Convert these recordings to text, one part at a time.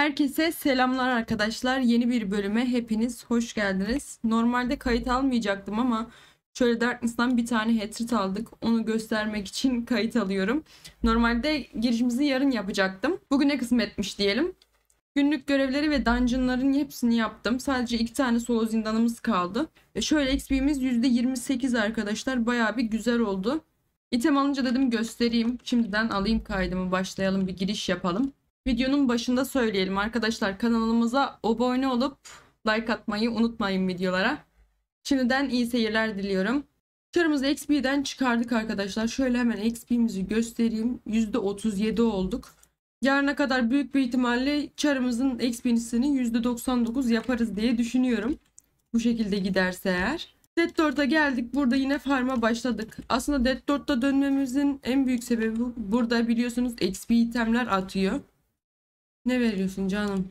Herkese selamlar arkadaşlar. Yeni bir bölüme hepiniz hoş geldiniz. Normalde kayıt almayacaktım ama şöyle Darkness'tan bir tane hatred aldık. Onu göstermek için kayıt alıyorum. Normalde girişimizi yarın yapacaktım. Bugüne kısmetmiş diyelim. Günlük görevleri ve dungeonların hepsini yaptım. Sadece 2 tane solo zindanımız kaldı. Şöyle XP'miz %28 arkadaşlar. Bayağı bir güzel oldu. İtem alınca dedim göstereyim. Şimdiden alayım kaydımı, başlayalım, bir giriş yapalım. Videonun başında söyleyelim arkadaşlar, kanalımıza abone olup like atmayı unutmayın videolara. Şimdiden iyi seyirler diliyorum. Çarımızı XP'den çıkardık arkadaşlar. Şöyle hemen XP'mizi göstereyim. %37 olduk. Yarına kadar büyük bir ihtimalle çarımızın XP'sini %99 yaparız diye düşünüyorum. Bu şekilde giderse eğer. Dead Lord'a geldik. Burada yine farm'a başladık. Aslında Dead Lord'da dönmemizin en büyük sebebi burada biliyorsunuz XP itemler atıyor. Ne veriyorsun canım?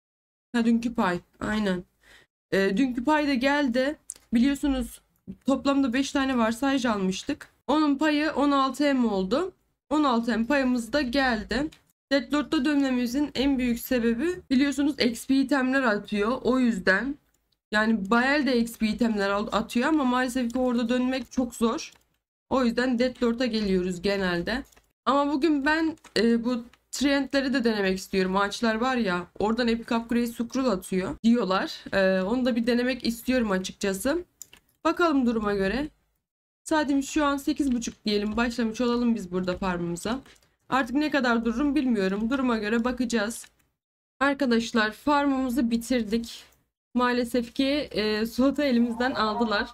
Ha, dünkü pay. Aynen. Dünkü pay da geldi. Biliyorsunuz toplamda 5 tane varsayıcı almıştık. Onun payı 16M oldu. 16M payımız da geldi. Deadlord'da dönmemizin en büyük sebebi biliyorsunuz XP itemler atıyor. O yüzden. Yani Bael de XP itemler atıyor ama maalesef ki orada dönmek çok zor. O yüzden Deadlord'a geliyoruz genelde. Ama bugün ben bu trendleri de denemek istiyorum. Ağaçlar var ya, oradan Epic Upgrade Scroll atıyor diyorlar. Onu da bir denemek istiyorum açıkçası. Bakalım duruma göre. Saatimiz şu an 8:30 diyelim. Başlamış olalım biz burada farmımıza. Artık ne kadar dururum bilmiyorum. Duruma göre bakacağız. Arkadaşlar farmımızı bitirdik. Maalesef ki slot'u elimizden aldılar.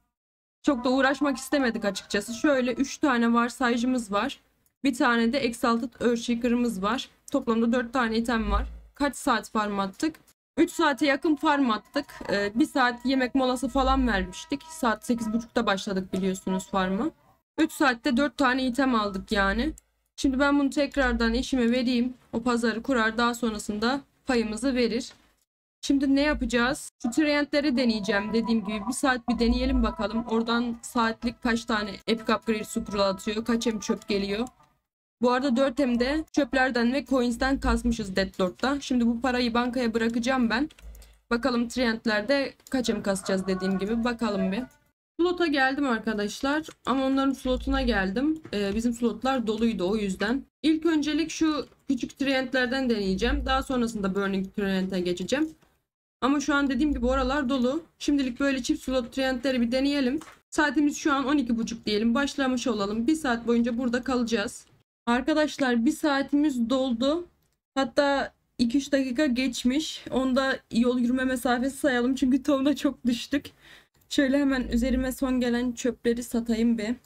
Çok da uğraşmak istemedik açıkçası. Şöyle 3 tane varsayıcımız var. Bir tane de Exalted Earthshaker'ımız var. Toplamda 4 tane item var. Kaç saat farm attık? 3 saate yakın farm attık. 1 saat yemek molası falan vermiştik. Saat 8:30'da başladık biliyorsunuz farmı. 3 saatte 4 tane item aldık yani. Şimdi ben bunu tekrardan eşime vereyim. O pazarı kurar, daha sonrasında payımızı verir. Şimdi ne yapacağız? Şu trendleri deneyeceğim. Dediğim gibi 1 saat bir deneyelim bakalım. Oradan saatlik kaç tane Epic Upgrade Scroll atıyor. Kaç hem çöp geliyor. Bu arada 4M'de çöplerden ve coins'ten kasmışız Deadlord'da. Şimdi bu parayı bankaya bırakacağım ben. Bakalım trendlerde kaç hem kasacağız dediğim gibi. Bakalım bir. Slot'a geldim arkadaşlar. Ama onların slotuna geldim. Bizim slotlar doluydu o yüzden. İlk öncelik şu küçük trendlerden deneyeceğim. Daha sonrasında Burning Trend'e geçeceğim. Ama şu an dediğim gibi oralar dolu. Şimdilik böyle çift slot trendleri bir deneyelim. Saatimiz şu an 12:30 diyelim. Başlamış olalım. 1 saat boyunca burada kalacağız. Arkadaşlar 1 saatimiz doldu. Hatta 2-3 dakika geçmiş. Onda yol yürüme mesafesi sayalım. Çünkü tonda çok düştük. Şöyle hemen üzerime son gelen çöpleri satayım bir.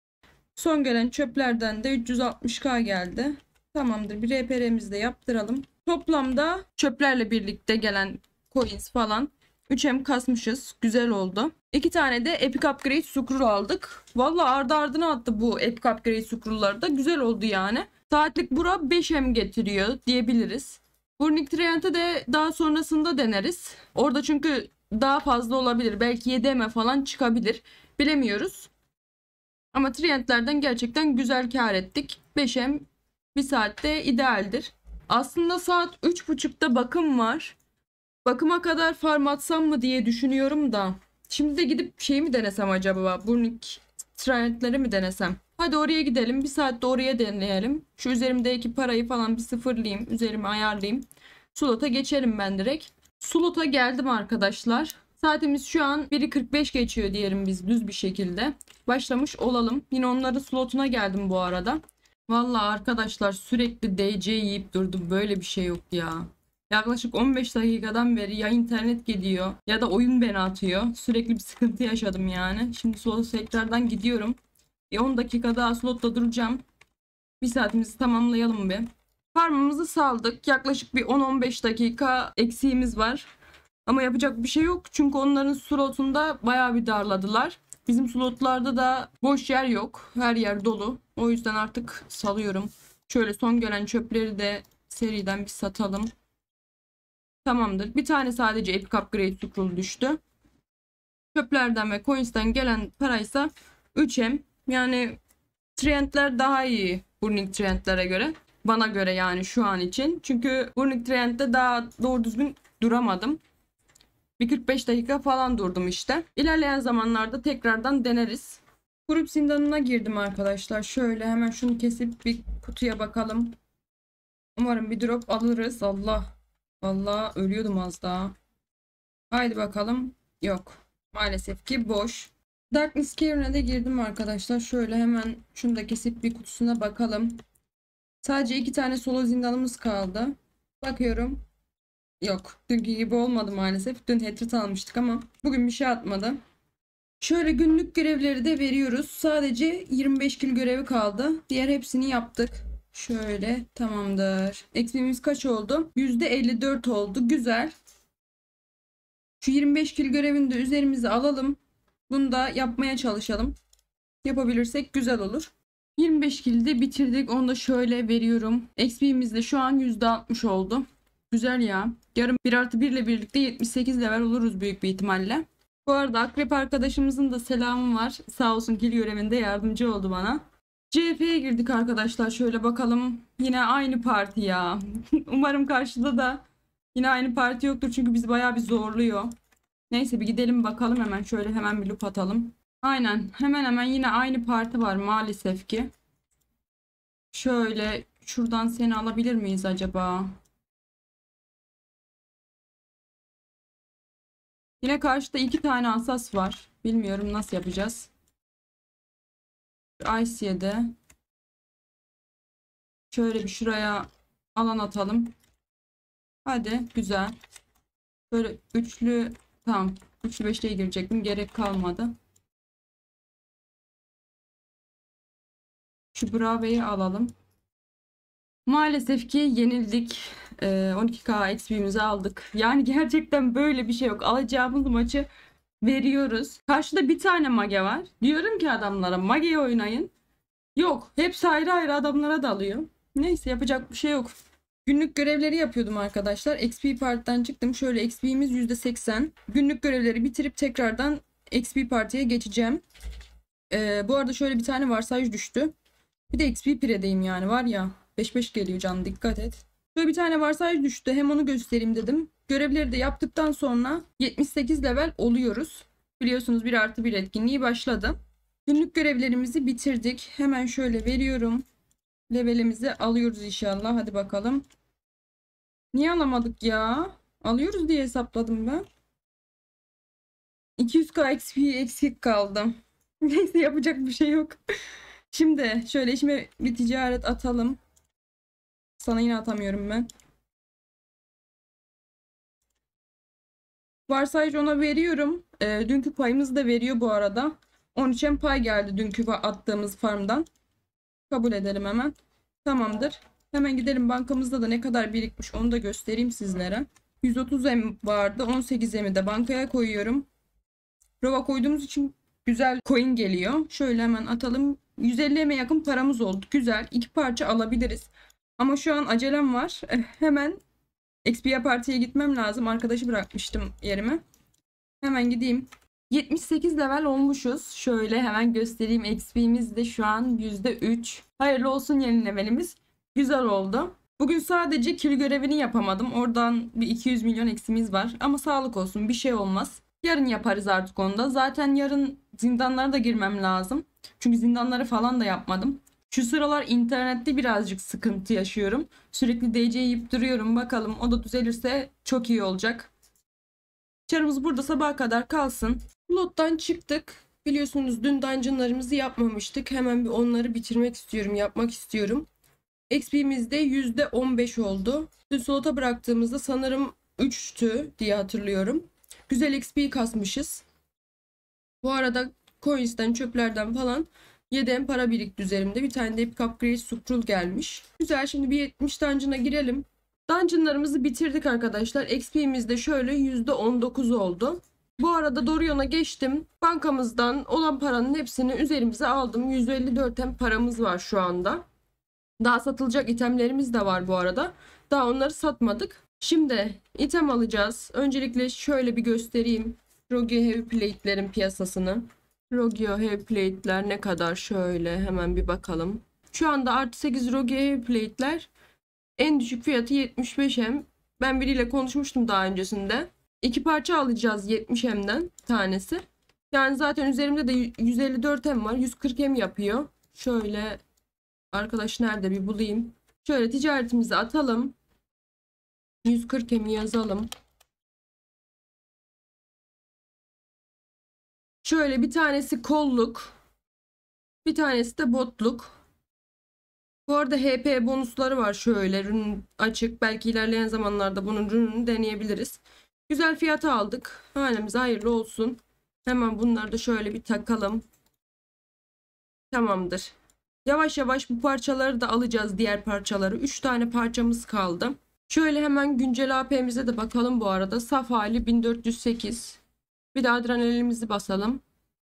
Son gelen çöplerden de 360k geldi. Tamamdır. Bir RPR'mizi de yaptıralım. Toplamda çöplerle birlikte gelen coins falan 3M kasmışız. Güzel oldu. 2 tane de Epic Upgrade Scroll aldık. Valla ardı ardına attı bu Epic Upgrade Scroll'lar da. Güzel oldu yani. Saatlik bura 5M getiriyor diyebiliriz. Burning Trend'e de daha sonrasında deneriz. Orada çünkü daha fazla olabilir. Belki 7M falan çıkabilir. Bilemiyoruz. Ama trendlerden gerçekten güzel kar ettik. 5M 1 saatte idealdir. Aslında saat 3:30'da bakım var. Bakıma kadar farm atsam mı diye düşünüyorum da. Şimdi de gidip şey mi denesem acaba? Burning trendleri mi denesem? Hadi oraya gidelim. 1 saatte oraya deneyelim. Şu üzerimdeki parayı falan bir sıfırlayayım. Üzerime ayarlayayım. Slot'a geçelim ben direkt. Slot'a geldim arkadaşlar. Saatimiz şu an 1:45 geçiyor diyelim biz düz bir şekilde. Başlamış olalım. Yine onların slotuna geldim bu arada. Vallahi arkadaşlar sürekli DC yiyip durdum. Böyle bir şey yok ya. Yaklaşık 15 dakikadan beri ya internet gidiyor ya da oyun beni atıyor. Sürekli bir sıkıntı yaşadım yani. Şimdi slot tekrardan gidiyorum. 10 dakika daha slotta duracağım. 1 saatimizi tamamlayalım bir. Farmımızı saldık. Yaklaşık bir 10-15 dakika eksiğimiz var. Ama yapacak bir şey yok. Çünkü onların slotunda bayağı bir darladılar. Bizim slotlarda da boş yer yok. Her yer dolu. O yüzden artık salıyorum. Şöyle son gelen çöpleri de seriden bir satalım. Tamamdır. Bir tane sadece Epic Upgrade Scroll düştü. Çöplerden ve coins'ten gelen paraysa 3M. Yani trendler daha iyi Burning trendlere göre. Bana göre yani şu an için. Çünkü Burning Trend'de daha doğru düzgün duramadım. Bir 45 dakika falan durdum işte. İlerleyen zamanlarda tekrardan deneriz. Grup zindanına girdim arkadaşlar. Şöyle hemen şunu kesip bir kutuya bakalım. Umarım bir drop alırız. Allah. Vallahi ölüyordum az daha. Haydi bakalım. Yok. Maalesef ki boş. Darkness Caver'ına da girdim arkadaşlar. Şöyle hemen şunu da kesip bir kutusuna bakalım. Sadece 2 tane solo zindanımız kaldı. Bakıyorum. Yok. Dünkü gibi olmadı maalesef. Dün hatred almıştık ama bugün bir şey atmadı. Şöyle günlük görevleri de veriyoruz. Sadece 25 kill görevi kaldı. Diğer hepsini yaptık. Şöyle tamamdır. XP'miz kaç oldu? %54 oldu. Güzel. Şu 25 kill görevini de üzerimize alalım. Bunu da yapmaya çalışalım. Yapabilirsek güzel olur. 25 kill'i de bitirdik. Onu da şöyle veriyorum. XP'miz de şu an %60 oldu. Güzel ya. Yarın 1+1 ile birlikte 78 level oluruz büyük bir ihtimalle. Bu arada Akrep arkadaşımızın da selamı var. Sağ olsun kill görevinde yardımcı oldu bana. CF'ye girdik arkadaşlar. Şöyle bakalım. Yine aynı parti ya. Umarım karşıda da yine aynı parti yoktur. Çünkü bizi bayağı bir zorluyor. Neyse bir gidelim bakalım hemen. Şöyle hemen bir loop atalım. Aynen. Hemen hemen yine aynı parti var maalesef ki. Şöyle şuradan seni alabilir miyiz acaba? Yine karşıda 2 tane asas var. Bilmiyorum nasıl yapacağız. Ice'ye şöyle bir şuraya alan atalım. Hadi güzel. Böyle üçlü tamam. Üçlü beşliğe girecektim. Gerek kalmadı. Şu Brave'yi alalım. Maalesef ki yenildik. 12k XP'mizi aldık. Yani gerçekten böyle bir şey yok. Alacağımız maçı veriyoruz. Karşıda bir tane mage var. Diyorum ki adamlara mage oynayın. Yok. Hepsi ayrı ayrı adamlara dalıyor. Neyse yapacak bir şey yok. Günlük görevleri yapıyordum arkadaşlar. XP partiden çıktım. Şöyle XP'miz %80. Günlük görevleri bitirip tekrardan XP partiye geçeceğim. Bu arada şöyle bir tane varsayış düştü. Bir de XP piredeyim yani var ya. 5-5 geliyor can dikkat et. Şöyle bir tane varsayış düştü. Hem onu göstereyim dedim. Görevleri de yaptıktan sonra 78 level oluyoruz. Biliyorsunuz 1+1 etkinliği başladı. Günlük görevlerimizi bitirdik. Hemen şöyle veriyorum. Levelimizi alıyoruz inşallah. Hadi bakalım. Niye alamadık ya? Alıyoruz diye hesapladım ben. 200k XP eksik kaldım. Neyse yapacak bir şey yok. Şimdi şöyle işime bir ticaret atalım. Sana yine atamıyorum ben. Varsayıcı ona veriyorum. Dünkü payımızı da veriyor bu arada. 13'e pay geldi dünkü attığımız farmdan. Kabul edelim hemen. Tamamdır. Hemen gidelim bankamızda da ne kadar birikmiş onu da göstereyim sizlere. 130 M vardı. 18 M'i de bankaya koyuyorum. Rova koyduğumuz için güzel coin geliyor. Şöyle hemen atalım. 150 M'e yakın paramız oldu. Güzel. 2 parça alabiliriz. Ama şu an acelem var. Hemen XP partiye gitmem lazım. Arkadaşı bırakmıştım yerime. Hemen gideyim. 78 level olmuşuz. Şöyle hemen göstereyim. XP'miz de şu an %3. Hayırlı olsun yeni levelimiz. Güzel oldu. Bugün sadece kill görevini yapamadım. Oradan bir 200 milyon eksimiz var. Ama sağlık olsun bir şey olmaz. Yarın yaparız artık onu da. Zaten yarın zindanlara da girmem lazım. Çünkü zindanları falan da yapmadım. Şu sıralar internette birazcık sıkıntı yaşıyorum. Sürekli DC yiyip duruyorum. Bakalım o da düzelirse çok iyi olacak. Çarımız burada sabaha kadar kalsın. Lot'tan çıktık. Biliyorsunuz dün dungeonlarımızı yapmamıştık. Hemen bir onları bitirmek istiyorum, yapmak istiyorum. XP'miz de %15 oldu. Dün slota bıraktığımızda sanırım 3'tü diye hatırlıyorum. Güzel XP kasmışız. Bu arada coins'ten, çöplerden falan 7 para birikti üzerimde. Bir tane de Epic Upgrade Scroll gelmiş. Güzel, şimdi bir 70 dungeon'a girelim. Dungeon'larımızı bitirdik arkadaşlar. XP'miz de şöyle %19 oldu. Bu arada Dorion'a geçtim. Bankamızdan olan paranın hepsini üzerimize aldım. 154 paramız var şu anda. Daha satılacak itemlerimiz de var bu arada. Daha onları satmadık. Şimdi item alacağız. Öncelikle şöyle bir göstereyim. Rogio Heavy Plate'lerin piyasasını. Rogio Heavy Plate'ler ne kadar? Şöyle hemen bir bakalım. Şu anda +8 Rogio Heavy Plate'ler En düşük fiyatı 75M. Ben biriyle konuşmuştum daha öncesinde. 2 parça alacağız 70M'den tanesi. Yani zaten üzerimde de 154M var. 140M yapıyor. Şöyle arkadaş nerede bir bulayım. Şöyle ticaretimizi atalım. 140M'i yazalım. Şöyle bir tanesi kolluk. Bir tanesi de botluk. Bu arada HP bonusları var şöyle. Rün açık. Belki ilerleyen zamanlarda bunun rününü deneyebiliriz. Güzel fiyata aldık. Hanemize hayırlı olsun. Hemen bunları da şöyle bir takalım. Tamamdır. Yavaş yavaş bu parçaları da alacağız, diğer parçaları. 3 tane parçamız kaldı. Şöyle hemen güncel AP'mize de bakalım bu arada. Saf hali 1408. Bir de adrenalimizi basalım.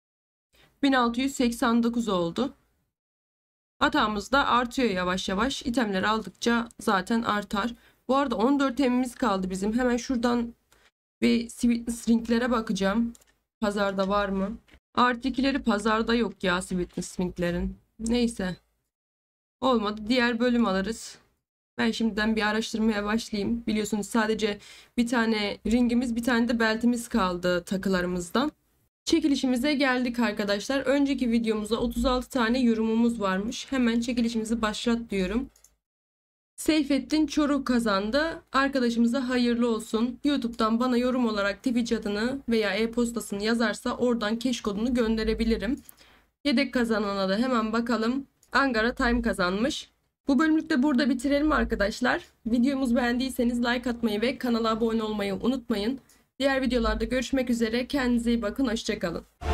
1689 oldu. Hatamız da artıyor yavaş yavaş. İtemleri aldıkça zaten artar. Bu arada 14 temimiz kaldı bizim. Hemen şuradan bir Sweetness ringlere bakacağım. Pazarda var mı? Artı 2'leri pazarda yok ya Sweetness ringlerin. Neyse. Olmadı. Diğer bölüm alırız. Ben şimdiden bir araştırmaya başlayayım. Biliyorsunuz sadece bir tane ringimiz, bir tane de beltimiz kaldı takılarımızdan. Çekilişimize geldik arkadaşlar. Önceki videomuzda 36 tane yorumumuz varmış. Hemen çekilişimizi başlat diyorum. Seyfettin Çoruk kazandı. Arkadaşımıza hayırlı olsun. YouTube'dan bana yorum olarak Twitch adını veya e-postasını yazarsa oradan cash kodunu gönderebilirim. Yedek kazanana da hemen bakalım. Angara Time kazanmış. Bu bölümlük de burada bitirelim arkadaşlar. Videomuzu beğendiyseniz like atmayı ve kanala abone olmayı unutmayın. Diğer videolarda görüşmek üzere. Kendinize iyi bakın. Hoşça kalın.